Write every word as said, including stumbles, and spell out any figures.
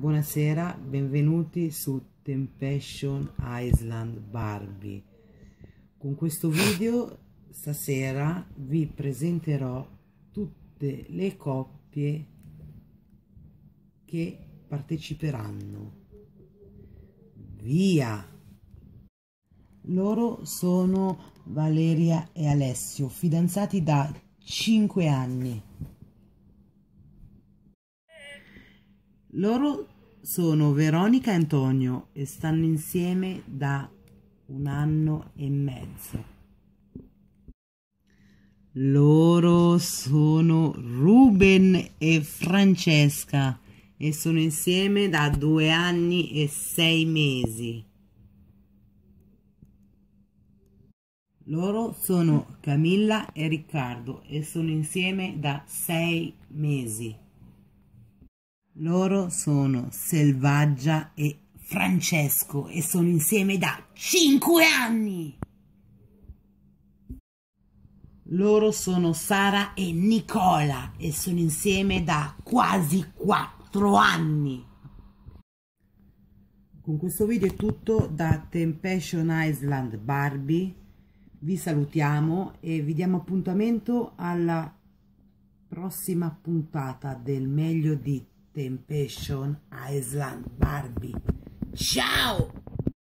buonasera, benvenuti su Temptation Island Barbie. Con questo video stasera vi presenterò tutte le coppie che parteciperanno. Via! Loro sono Valeria e Alessio, fidanzati da cinque anni. Loro sono Veronica e Antonio e stanno insieme da un anno e mezzo. Loro sono Ruben e Francesca e sono insieme da due anni e sei mesi. Loro sono Camilla e Riccardo e sono insieme da sei mesi. Loro sono Selvaggia e Francesco e sono insieme da cinque anni. Loro sono Sara e Nicola e sono insieme da quasi quattro anni. Con questo video è tutto da Temptation Island Barbie. Vi salutiamo e vi diamo appuntamento alla prossima puntata del meglio di Temptation Island Barbie. Ciao!